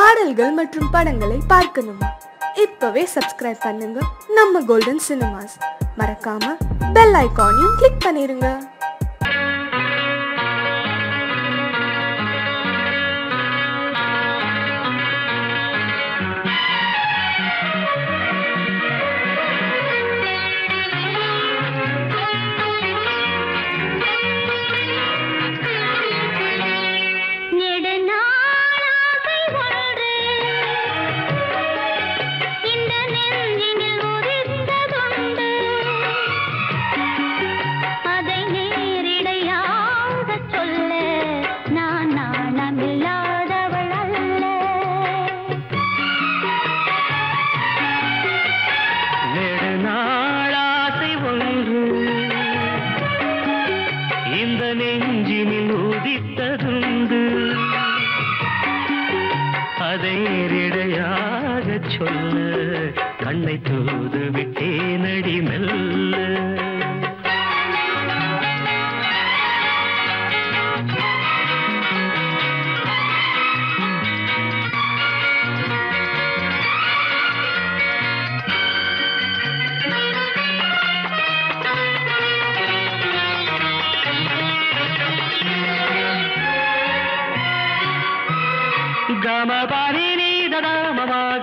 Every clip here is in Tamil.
பாடல்கள் மற்றும் படங்களை பார்க்கணுமா? இப்பவே சப்ஸ்கிரைப் பண்ணுங்க நம்ம கோல்டன் சினிமாஸ். மறக்காம பெல் ஐகானையும் கிளிக் பண்ணிருங்க. கண்ணை தூது விட்டேனடி மெல்ல. கமபாரி நீ ததா மமாக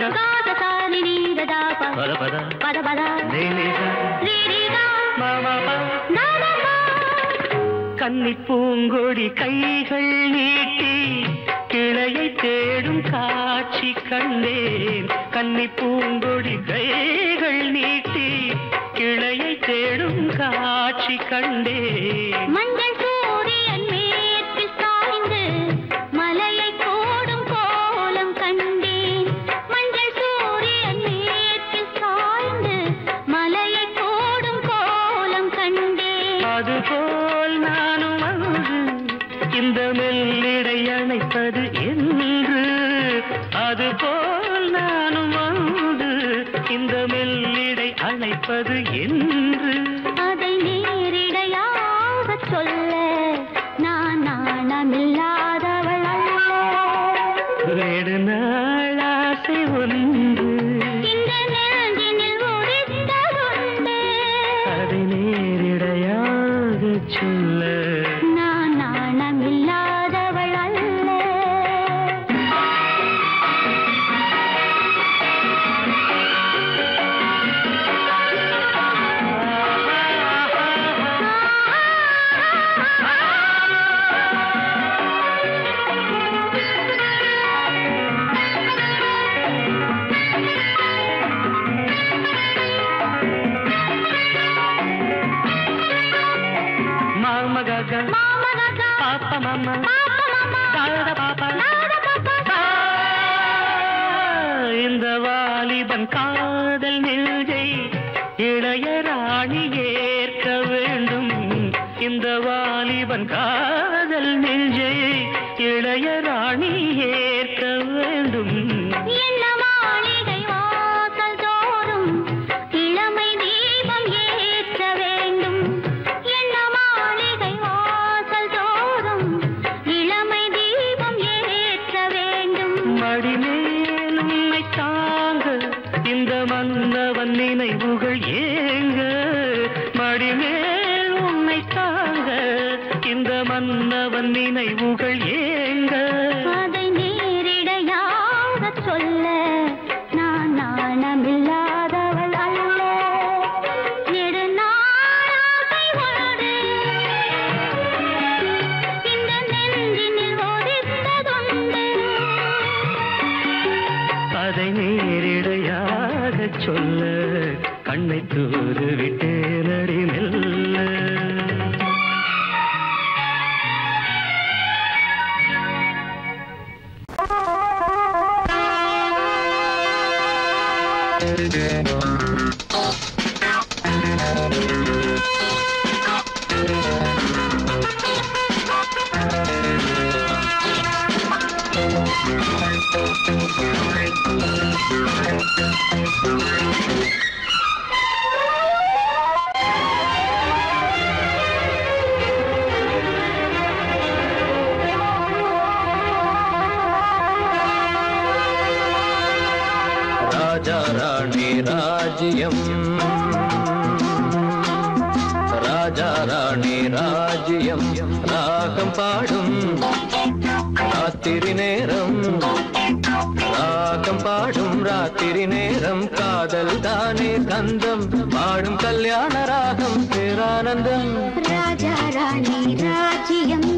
கன்னி பூங்கொடி கைகள் நீட்டி கிளையை தேடும் காட்சி கண்டேன். கன்னி பூங்கொடி கைகள் நீட்டி கிளையை தேடும் காட்சி கண்டேன். மஞ்சள் சூரியன் மேற்கில் சாய்ந்து மலையை கோடும் கோலம் கண்டேன். மஞ்சள் சூரியன் மேற்கில் சாய்ந்து மலையை கோடும் கோலம் கண்டேன். அதுபோல் நானும் வந்து இந்த மெல்லிடை அணைப்பது என்று. அதுபோல் நானும் வந்து இந்த மெல்லிடை அணைப்பது என்று. அதை நேரிடையாக சொல்ல நான் நாணமில்லாதவள் அல்ல. வேறு நாள் ஆசை ஒன்று இந்த நெஞ்சினில் உரித்ததுண்டு. அதை நேரிடையாக சொல்ல நான் நாணமில்லாதவள் அல்ல. Papa mama, dada papa, இந்த வாலிபன் காதல் நெஞ்சை இளையராணி ஏற்க வேண்டும். இந்த வாலிபன் காதல் நெஞ்சை இளையராணி ஏற்க வேண்டும். என்ன மாளிகை வாசல் தோறும் இளமை தீபம் ஏற்ற வேண்டும். என்ன மாளிகை வாசல் தோறும் இளமை தீபம் ஏற்ற வேண்டும். மடிமேல் உன்னை தாங்க இந்த மன்னவன் நினைவுகள் ஏங்க. மடிமேல் உன்னை தாங்க இந்த மன்னவன் நினைவுகள் ஏங்க. அதை நேரிடையாக சொல்ல நான் நாணமில்லாதவள் அல்ல. நெடு நாளாகை ஒன்று இந்த நெஞ்சினில் ஒதித்ததுண்டு. அதை நேரிடையாக சொல்ல கண்ணை தூது விட்டேனடி மெல்ல. ராஜா ராணி ராஜ்யம் ராஜா ராணி ராஜ்யம் ராகம் பாடும் ராத்திரி நேரம் ராகம் பாடும் ராத்திரி நேரம் காதல் தானே கந்தம் பாடும் கல்யாண ராகம் பேரானந்தம் ராஜா ராணி ராஜ்யம்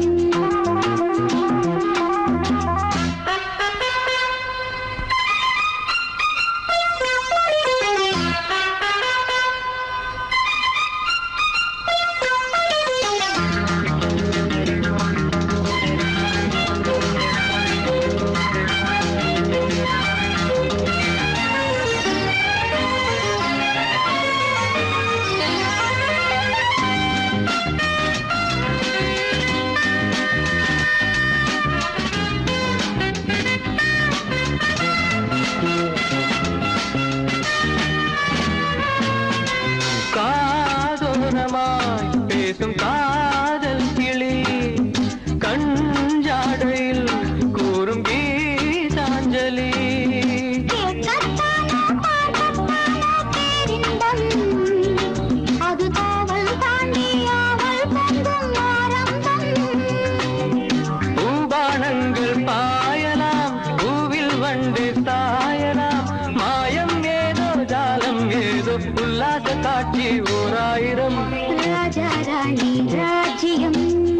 பேசும் காதல் கிளி கஞ்சாடையில் கூறும் கீதாஞ்சலி அது காவல் தாண்டி பூபானங்கள் பாயலாம் பூவில் வண்டு தாயலாம் மாயம் ஏதோ ஜாலம் ஏதோ உல்லாச காட்சி ஓராயிரம் ராஜா ராணி ராஜ்யம்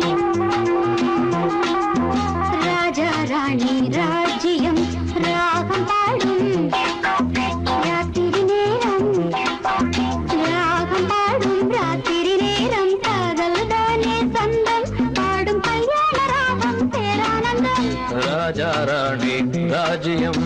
ராஜா ராணி ராஜ்யம் ராகம் பாடும் ராத்திரி நேரம் ராகம் பாடும் ராத்திரி நேரம் காதல் தானே சொந்தம் பாடும் கல்யாண ராகம் பேரானந்தம் ராஜா ராணி ராஜ்யம்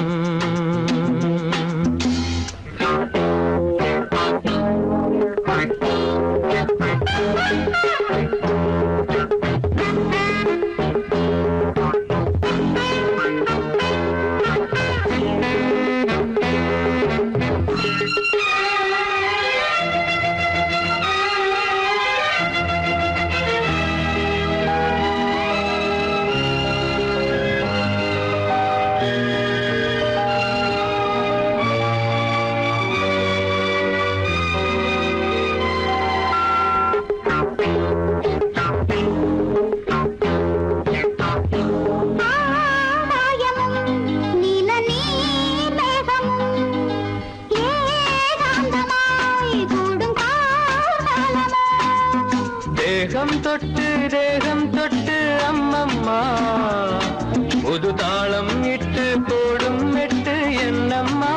தேகம் தொட்டு அம்மம்மா புது தாளம் இட்டு போடும் மெட்டு என்னம்மா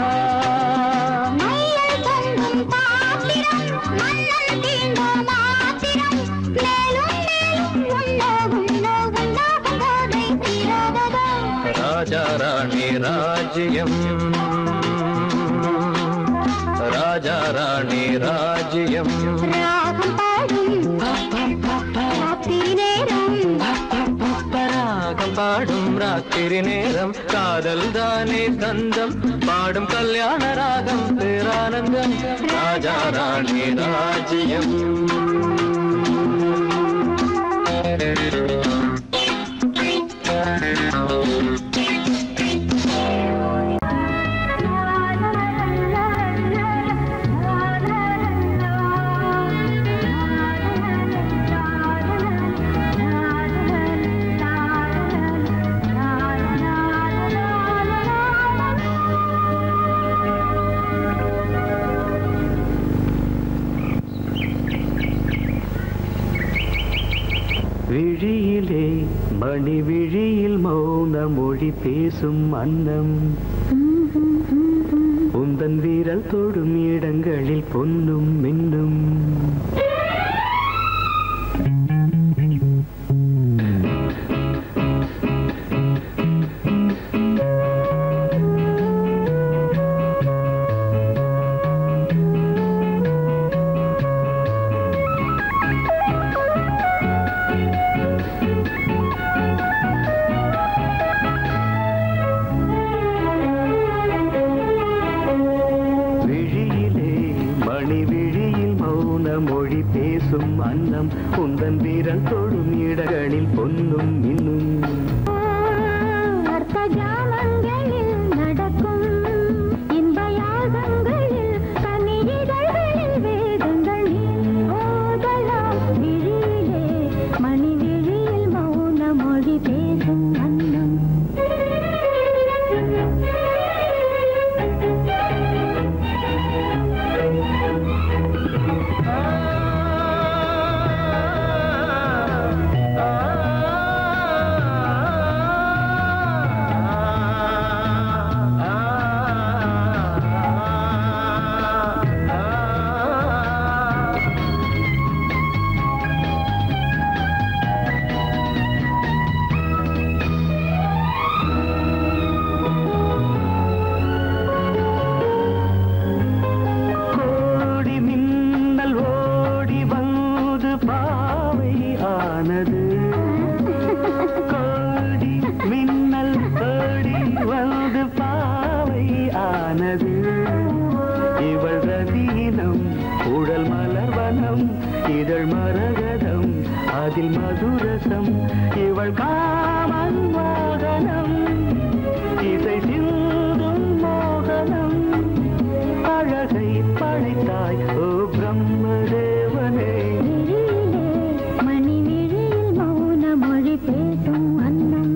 ராஜா ராணி ராஜ்யம் ராஜா ராணி ராஜ்யம் ராகம் பாடும் ராத்திரி நேரம் காதல் தானே கந்தம் பாடும் கல்யாண ராகம் பேரானந்தம் ராஜா ராணி ராஜ்யம் விழியிலே மணி விழியில் மௌன மொழி பேசும் அன்னம் உந்தன் வீரல் தொடும் இடங்களில் பொன்னும் மின்னும் மொழி பேசும் அன்னம் உந்தன் வீரல் தொடும் இடங்களில் பொன்னும் இன்னும் அர்த்த ஜாமங்களில் நடக்கும் இதழ் மரகதம் அதில் மதுரசம் இவள் காமன் வாகனம் இசை சிந்தும் மோகனம் அழகை படைத்தாய் ஓ பிரம்மதேவனே மணி விழியில் மௌன மொழி பேசும் அன்னம்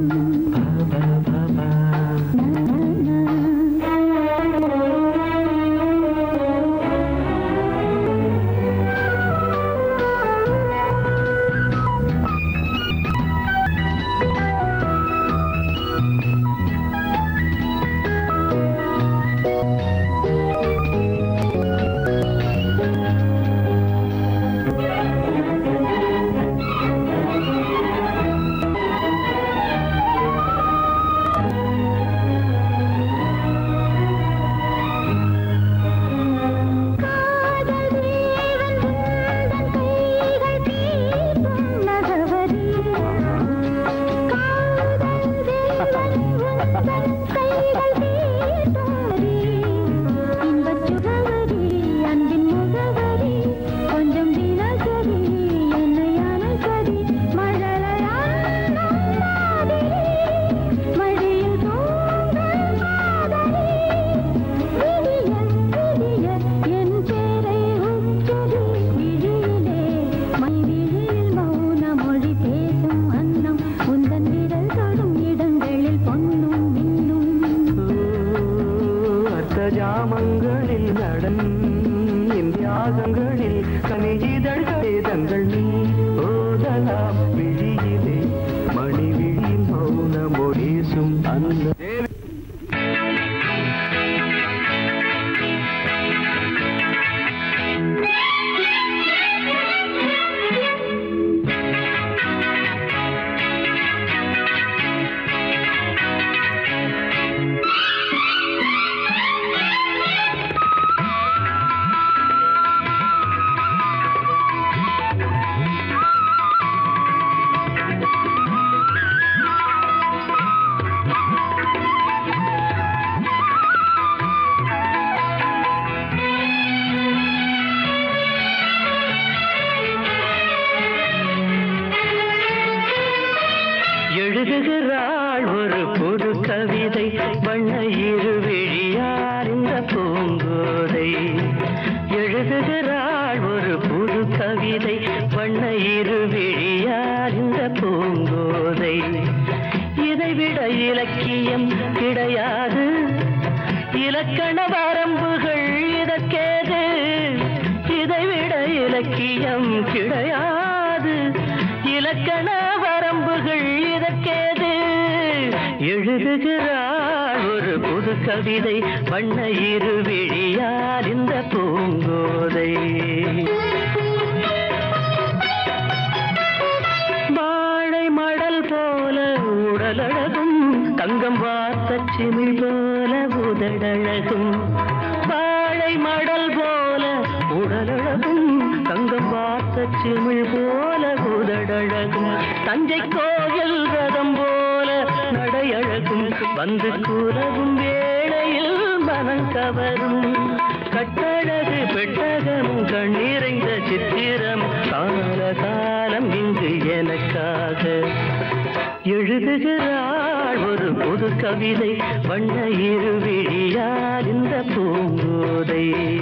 ஜாமங்களில் நடன் இந்தியாகங்களில் கனிஜிதழ்களே தங்கள் நீ ஓதலாம் விழியிலே மணி விழியில் மௌன மொழிசும் அந்த எழுதுகிறாள் ஒரு புது கவிதை வண்ண இருவிழியார் இந்த பூங்கோதை எழுதுகிறாள் ஒரு புது கவிதை வண்ண இருவிழியார் இந்த பூங்கோதை இதைவிட இலக்கியம் கிடையாது இலக்கண வரம்புகள் இதற்கேது இதைவிட இலக்கியம் கிடையாது இலக்கண வரம்புகள் இதற்கேது எழுதுகிறாள் ஒரு புது கவிதை வண்ண இருவிழியார் இந்த பூங்கோதை வாழை மடல் போல உடலழகும் தங்கம் வார்த்த சிமிழ் போல உதடழகும் வாழை மடல் போல உடலழகும் தங்கம் வார்த்த சிமிழ் போல உதடழகும் தஞ்சை கோயில் ரதம் போல நடையழகும் வந்து கூறவும் வேளையில் மனம் கவரும் கட்டழகு பெட்டகம் கண்ணீரைந்த சித்திரம் கால காலம் இங்கு எனக்காக எழுதுகிறாள் ஒரு புது கவிதை வண்ண இருவிழியார் இந்த பூங்கோதை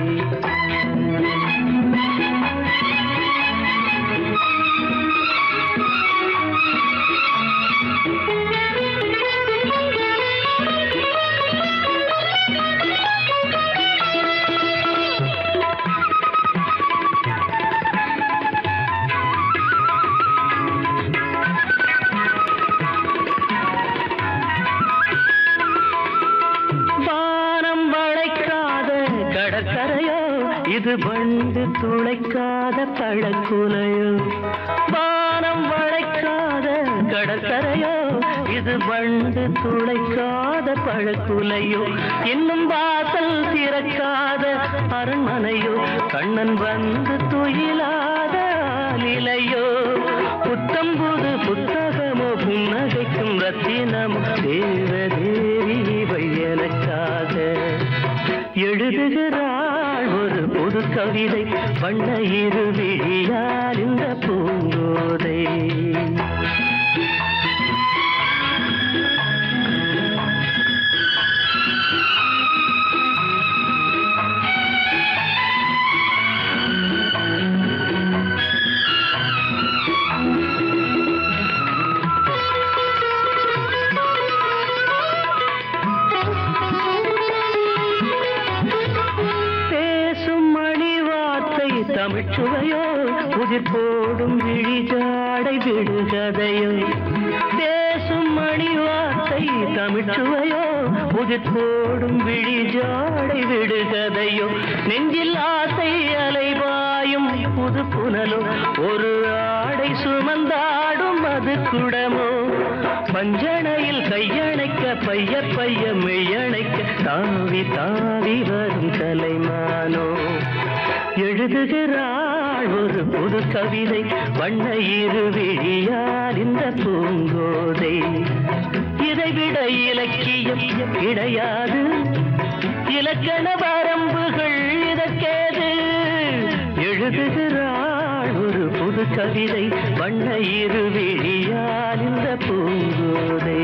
இது வண்டு துளைக்காத பழக்குலையோ வானம் வளைக்காத கடற்கரையோ இது வண்டு துளைக்காத பழக்குலையோ இன்னும் வாசல் திறக்காத அரண்மனையோ கண்ணன் வந்து துயிலாத நிலையோ புத்தம் புது புத்தகமோ புன்னகைக்கும் ரத்தினமோ தேவதேவி இவை எனக்காக எழுதுகிறாள் ஒரு புது புது கவிதை வண்ண இருவிழியால் இந்த பூங்கோதை. தமிழ்ச்சுவையோ உதிர் போடும் விழிஜாடை விடுகதையோ. பேசும் மணி வார்த்தை தமிழ்ச்சுவையோ உதிர் போடும் விழிஜாடை விடுகதையோ. நெஞ்சில் ஆசை அலைவாயும் புது புனலோ ஒரு ஆடை சுமந்தாடும் அது குடமோ. பஞ்சணையில் கையணைக்க பைய பைய மெய்யணைக்க தாவி தாவி வரும் கலைமானோ. எழுதுகிறாள் ஒரு புது கவிதை வண்ண இருவிழியால் இந்த பூங்கோதை. இதைவிட இலக்கியம் கிடையாது, இலக்கண வரம்புகள் இதற்கேது. எழுதுகிறாள் ஒரு புது கவிதை வண்ண இருவிழியால் இந்த பூங்கோதை.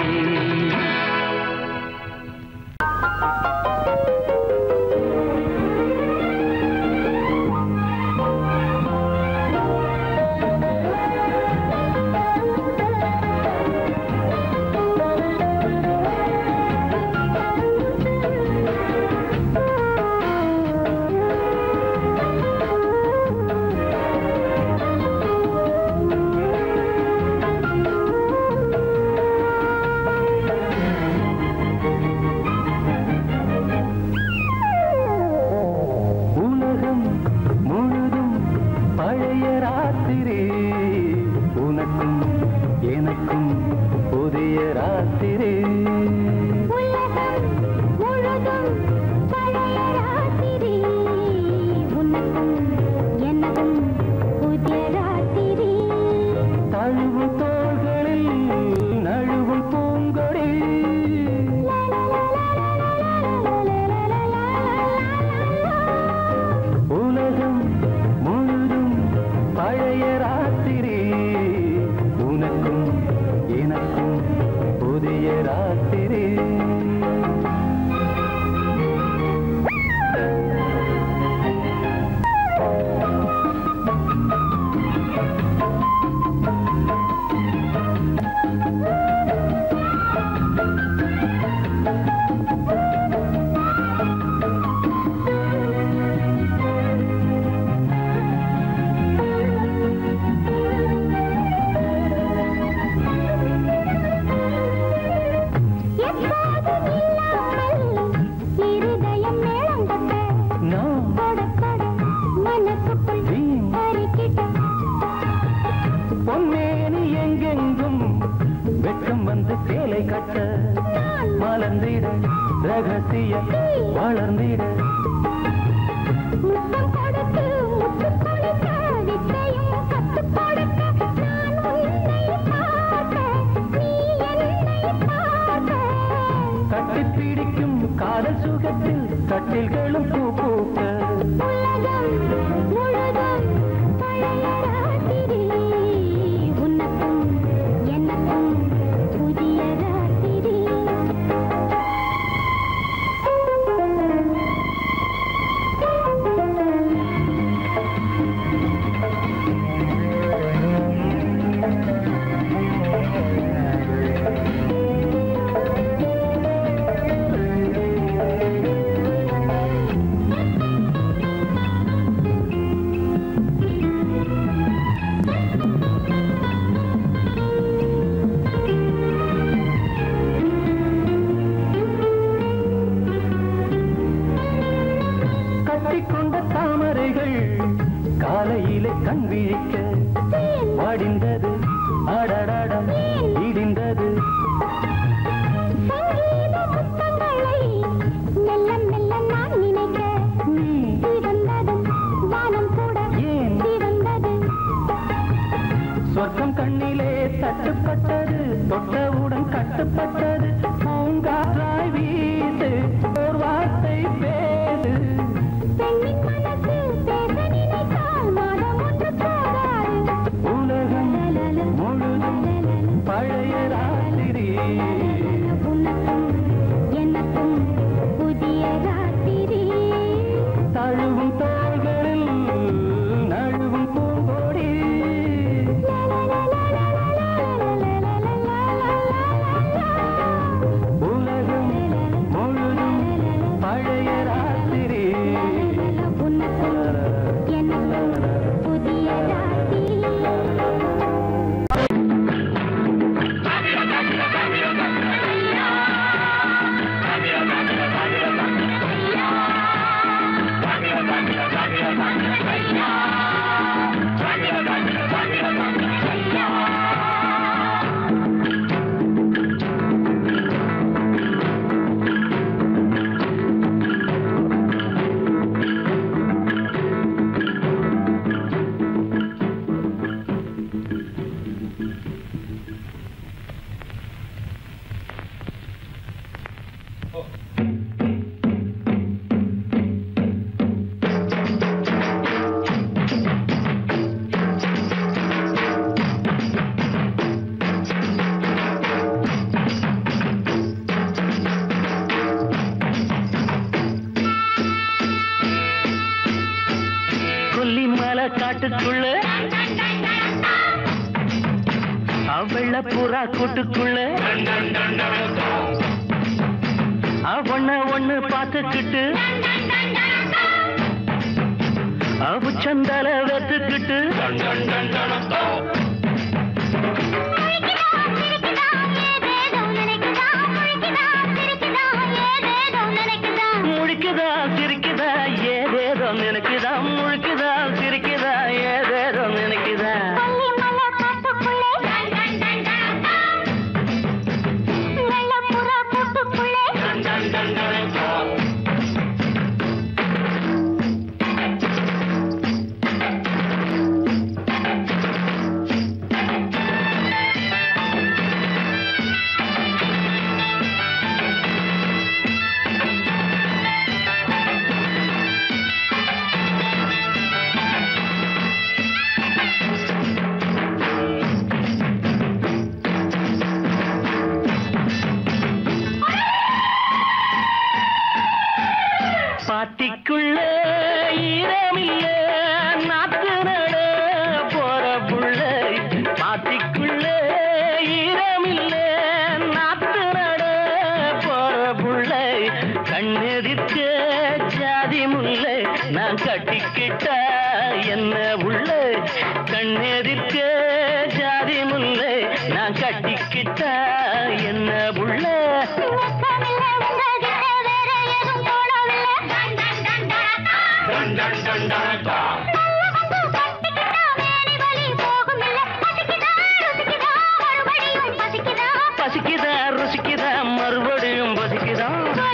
பூங்காற்றாய் வீசு ஓர் வார்த்தை பேசு. பெண்ணின் மனசு கொல்லிமலை காட்டுக்குள்ள வெள்ள புறா கூட்டுக்குள்ள ஒண்ணு பார்த்துக்கிட்டு சந்தல வெத்துக்கிட்டு முழிக்குதா சிரிக்குதா ஏதேதோ நினைக்குதா முழிக்குதா சிரிக்குதா ஏதேதோ நினைக்குதா பாத்திக்குள்ள ஈரமில்ல நாத்து நட போற புள்ள பாத்திக்குள்ள ஈரமில்ல நாத்து நட போற புள்ள கண்ணெதிர்க்க ஜாதி முல்லை நான் கட்டிக்கிட்டா என்ன உள்ள கண்ணெதிர்க்க ஜாதி முல்லை நான் கட்டிக்கிட்டா என்ன உள்ள பசிக்குதா ருசிக்குதா மறுபடியும் பசிக்குதா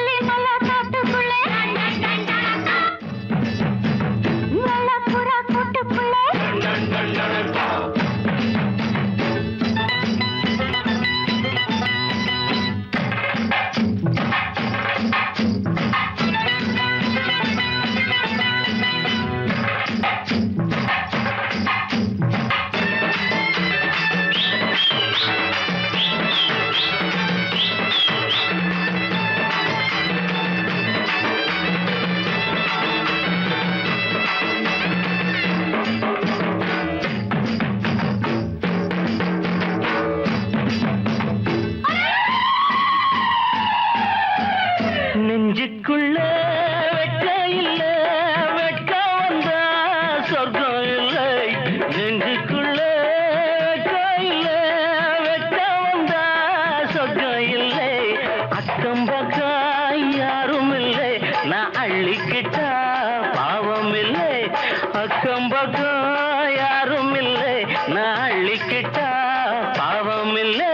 நெஞ்சுக்குள்ள வெட்க இல்ல வெட்க வந்தா சொர்க்கம் இல்லை நெஞ்சுக்குள்ள வெட்க இல்ல வெட்க வந்தா சொர்க்கம் இல்லை அக்கம் பக்கம் யாரும் இல்லை நான் அள்ளிக்கிட்டா பாவம் இல்லை அக்கம் பக்கம் யாரும் இல்லை நான் அள்ளிக்கிட்டா பாவம் இல்லை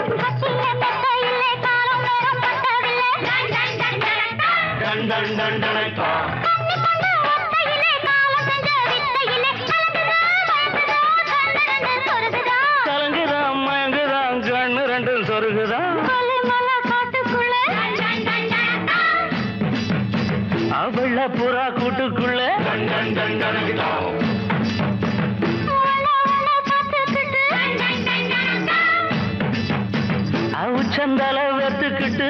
கலங்குதான் மயங்குதான் கண்ணு ரெண்டும் சொருகுதான் அவள புறா கூட்டுக்குள்ள சந்தல வெத்துக்கிட்டு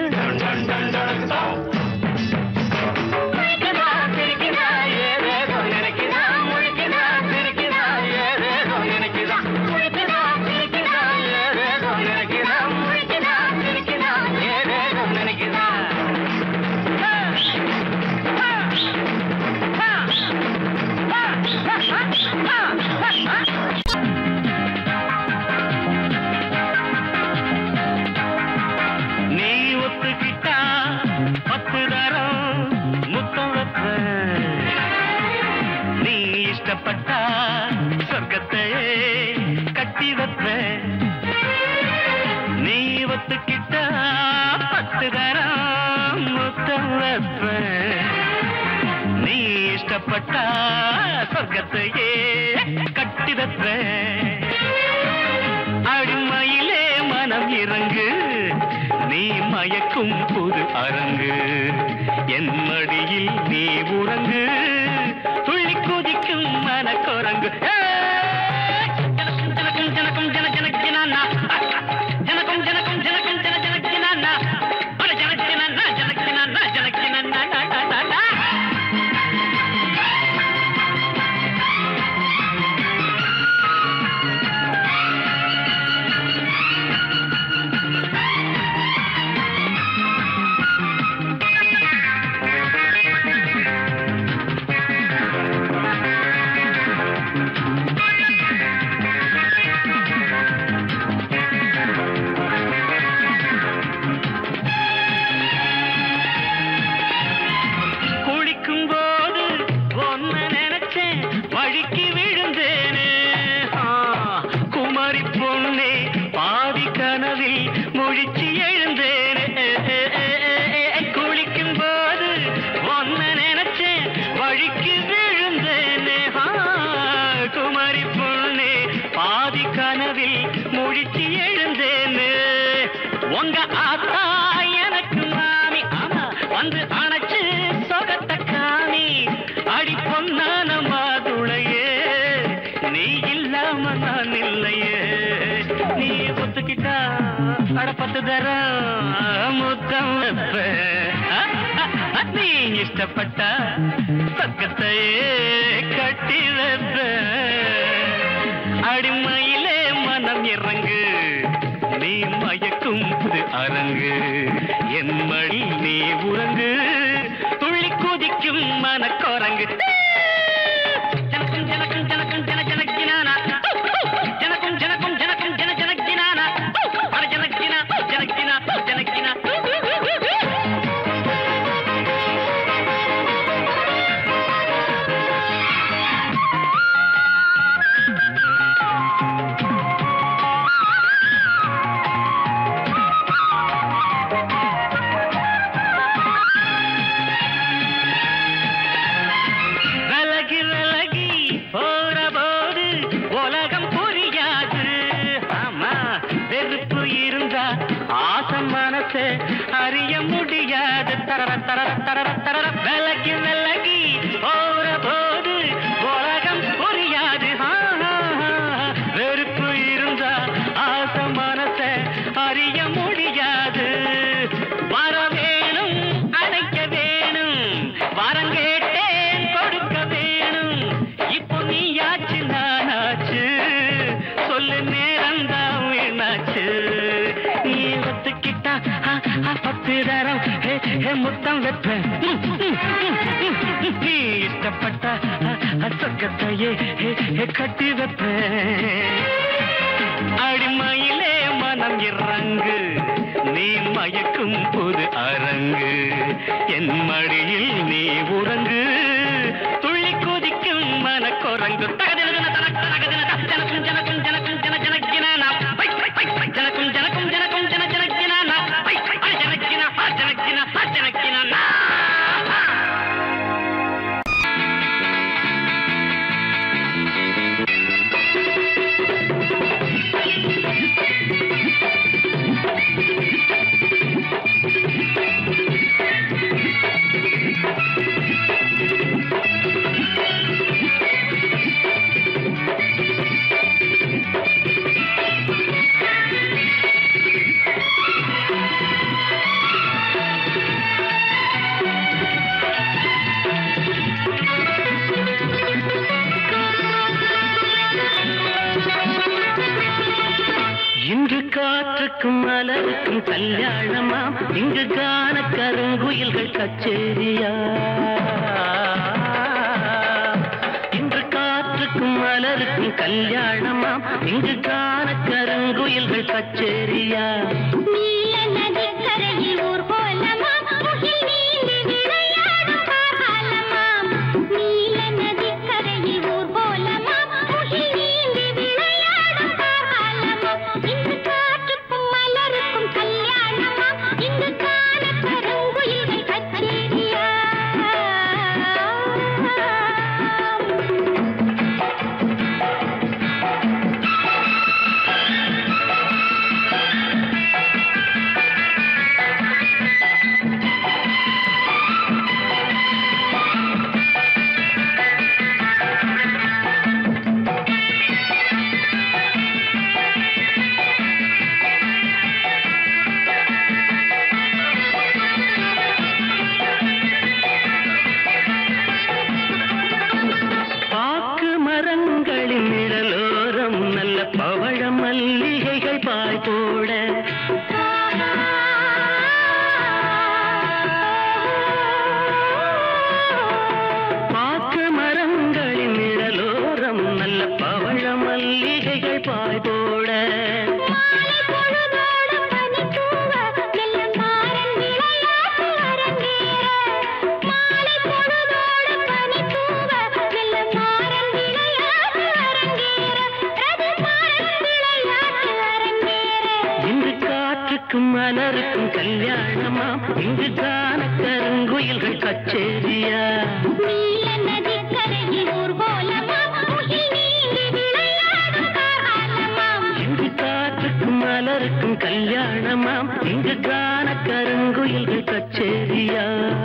நீ ஒத்துக்கிட்டா 10 தரம் முத்தம் வைப்பேன் நீ இஷ்டப்பட்டா சொர்க்கத்தை கட்டி வைப்பேன் நீ ஒத்துக்கிட்டா 10 தரம் முத்தம் வைப்பேன் நீ இஷ்டப்பட்டா சொர்க்கத்தையே கட்டி வைப்பேன் அடிமையிலே மனம் இறங்கு நீ மயக்கும் மயக்கும் புது அரங்கு என் மடியில் நீ உறங்கு துள்ளி குதிக்கும் மனக்குரங்கு ஜனக்கும் ஜனக்கும் ஜன ஜனக்கினா ஜனக்கும் ஜனக்கும் ஜனக்கும் ஜன ஜனக்கினா ஜனக்கினா ஜனக்கினா ஜனக்கினா உங்க ஆத்தா எனக்கு மாமி ஆமா வந்து அணைச்சு சொகத்த காமி அடி பொன்னான மாதுளையே நீ இல்லாம நான் இல்லையே நீ ஒத்துக்கிட்டா அடப்பட்டு தர முத்தம் நீ இஷ்டப்பட்ட பக்கத்தையே கட்டி வைப்ப அடிமையிலே மனம் இறங்கு நீ மயக்கும் புது அரங்கு என் மடி நீ உறங்கு துள்ளி குதிக்கும் மனக்குரங்கு ஜனக்கும் ஜனக்கும் ஜனக்கும் ஜன ஜனக்கினானா ஜனக்கும் ஜனக்கும் ஜனக்கும் ஜன ஜனக்கினானா அட ஜனக்கினா ஜனக்கினா ஜனக்கினா அறிய முடியாது தரர தரர தரர தரர விலகி விலகி போற போது உலகம் புரியாது வெறுப்பு இருந்தா ஆசை மனசை அறிய முடியாது வர வேணும் அழைக்க வேணும் வரம் கேட்டேன் கொடுக்க வேணும் இப்போ நீயாச்சு நானாச்சு சொல்லு நேரம்தான் வீணாச்சு நீ ஒத்துக்கிட்டா பத்து தரம் முத்தம் வைப்பேன் நீ இஷ்டப்பட்ட சொக்கத்தையே கட்டி வைப்பேன் அடிமையிலே மனம் இறங்கு நீ மயக்கும் புது அரங்கு என் மடியில் நீ உறங்கு துள்ளி குதிக்கும் மனக்குரங்கு ஜனக்கும் ஜனக்கும் ஜனக்கும் ஜன ஜனக்கினா ஜனக்கும் ஜனக்கும் ஜனக்கும் ஜன ஜனக்கினா ஜனக்கினா ஜனக்கினா ஜனக்கினா இன்று காற்றுக்கும் மலருக்கும் கல்யாணமா இங்கு காண கருங்குயில்கள் கச்சேரியா இன்று காற்றுக்கும் மலருக்கும் கல்யாணமா இங்கு காண கருங்குயில்கள் கச்சேரியா நீல நதிக்கரையில் ஊர்கோலமா முகில் நீந்தி விளையாடும் காலமா நீல நதிக்கரையில் ஊர்கோலமா முகில் நீந்தி விளையாடும் காலமா இங்கு காற்றுக்கும் மலருக்கும் கல்யாணமா இங்கு காண கருங்குயில்கள் கச்சேரியா மலருக்கும் கல்யாணமா இங்கு காண கருங்குயில்கள் கச்சேரியா நீல நதிக்கரையில் ஊர்வலமாம் முகில் நீந்தி விளையாடும் காரணமாம் இங்கு காற்றுக்கும் மலருக்கும் கல்யாணமாம் இங்கு காண கருங்குயில்கள் கச்சேரியா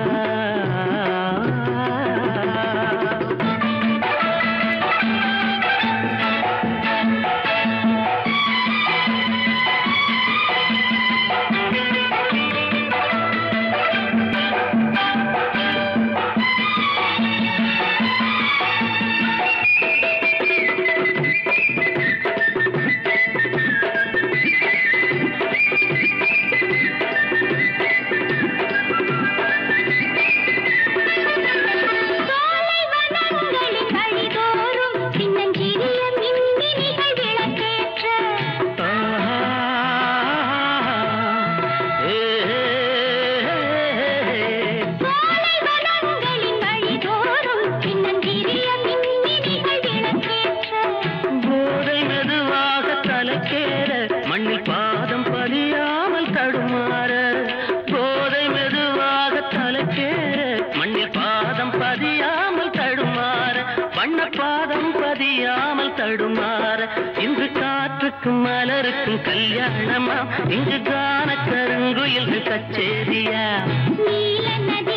மண்ணில் பாதம் பதியாமல் தடுமாற போதை மெதுவாக தலைக்கேற மண்ணில் பாதம் பதியாமல் தடுமாற வண்ண பாதம் பதியாமல் தடுமாற இன்று காற்றுக்கும் மலருக்கும் கல்யாணமா இங்கு காண கருங்குயில்கள் கச்சேரியா நீல நதி